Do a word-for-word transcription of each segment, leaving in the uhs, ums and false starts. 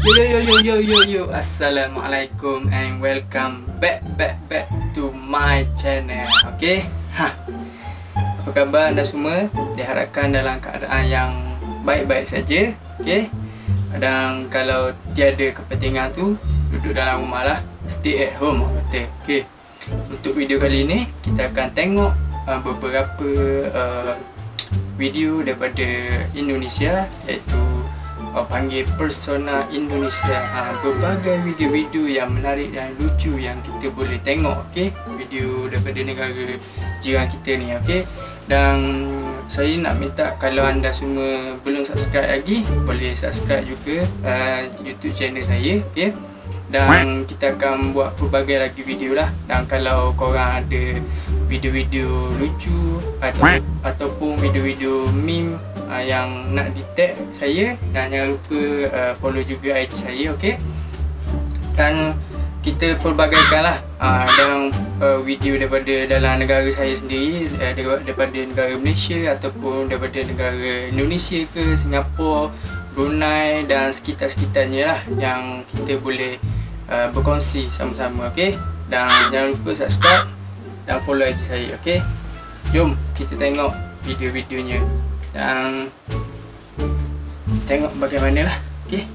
Yo yo yo yo yo yo Assalamualaikum and welcome back back back to my channel. Okay, ha. Apa khabar anda semua? Diharapkan dalam keadaan yang baik-baik saja. Okay. Dan kalau tiada kepentingan tu, duduk dalam rumah lah. Stay at home. Betul. Okay. Untuk video kali ni kita akan tengok uh, beberapa uh, video daripada Indonesia, iaitu uh, panggil Persona Indonesia. uh, Berbagai video-video yang menarik dan lucu yang kita boleh tengok. Okay? Video daripada negara jiran kita ni. Okay? Dan saya nak minta kalau anda semua belum subscribe lagi, boleh subscribe juga uh, YouTube channel saya. Okay? Dan kita akan buat pelbagai lagi video lah. Dan kalau korang ada video-video lucu atau, ataupun video-video meme uh, yang nak di tag saya, dan jangan lupa uh, follow juga I G saya. Okay? Dan kita pelbagaikan lah uh, dalam uh, video daripada dalam negara saya sendiri, uh, daripada negara Malaysia ataupun daripada negara Indonesia ke Singapura, Brunei dan sekitar-sekitarnya lah, yang kita boleh uh, berkongsi sama-sama. Okay? Dan jangan lupa subscribe dan follow I G saya. Okay? Jom kita tengok video-videonya dan tengok bagaimana lah. Okay?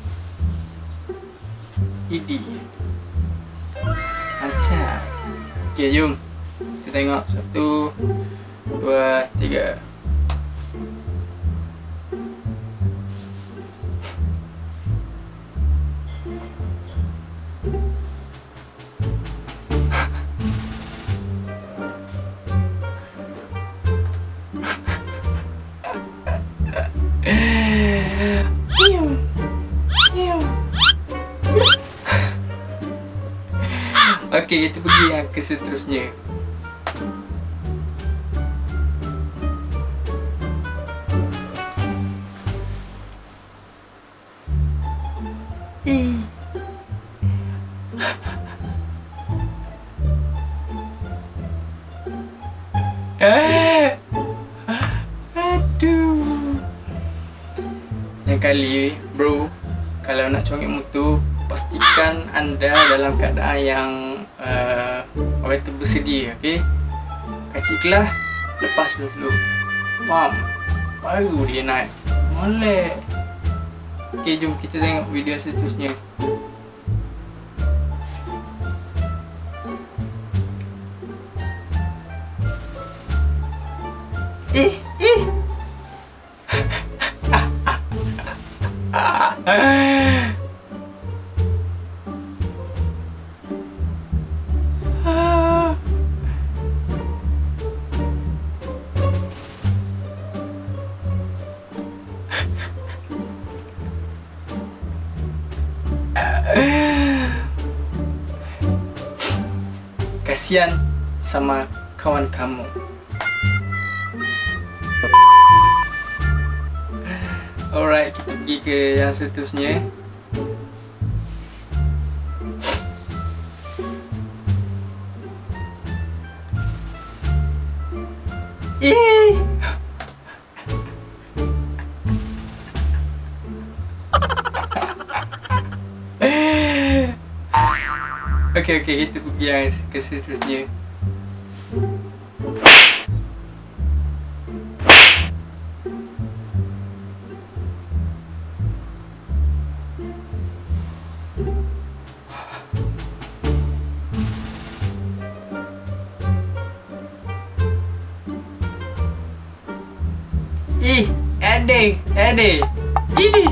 Ini mantap. Okay, jom kita tengok. Satu, dua, tiga. Okey, kita pergi yang ke seterusnya. Ih. Aduh. Lain kali bro, kalau nak congek motor, pastikan anda dalam keadaan yang uh, orang kata bersedia. Okay? Kacik kelas, lepas dulu pam, baru dia naik molek. Okay, jom kita tengok video seterusnya. Eh, eh. Kasihan sama kawan kamu. Alright, kita pergi ke yang seterusnya. Ih. Okey, okey, kita pergi yang ke seterusnya. Ih, ada, ada. Ini.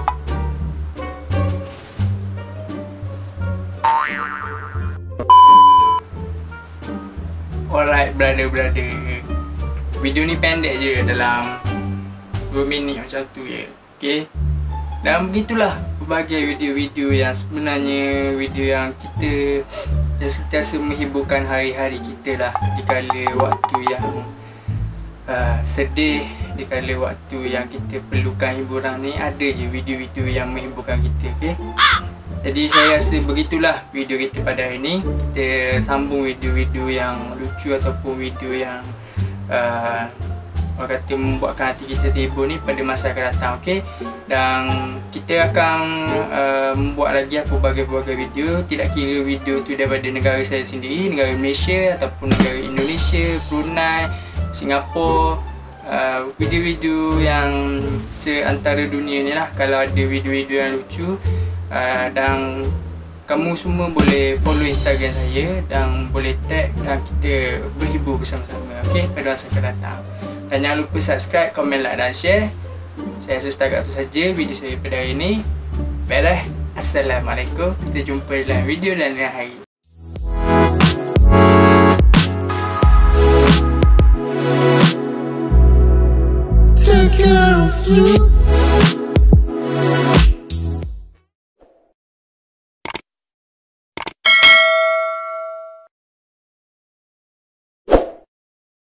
Alright, brother-brother. Video ni pendek je, dalam dua minit macam tu je. Okay? Dan begitulah berbagai video-video yang sebenarnya video yang kita yang sentiasa menghiburkan hari-hari kita lah. Di kala waktu yang uh, sedih, di kala waktu yang kita perlukan hiburan ni, ada je video-video yang menghiburkan kita. Okay? Jadi saya rasa begitulah video kita pada hari ini. Kita sambung video-video yang lucu ataupun video yang uh, orang kata membuatkan hati kita terhibur ni pada masa akan datang. Okey, dan kita akan uh, membuat lagi apa berbagai-bagai video, tidak kira video tu daripada negara saya sendiri, negara Malaysia ataupun negara Indonesia, Brunei, Singapura, uh, video-video yang seantara dunia ni lah. Kalau ada video-video yang lucu, uh, dan kamu semua boleh follow Instagram saya dan boleh tag dan kita berhibur bersama-sama. Okey, pada masa akan datang. Dan jangan lupa subscribe, komen, like dan share. Saya rasa setakat itu saja video saya pada hari ini. Baiklah, Assalamualaikum. Kita jumpa dalam video dan lain hari.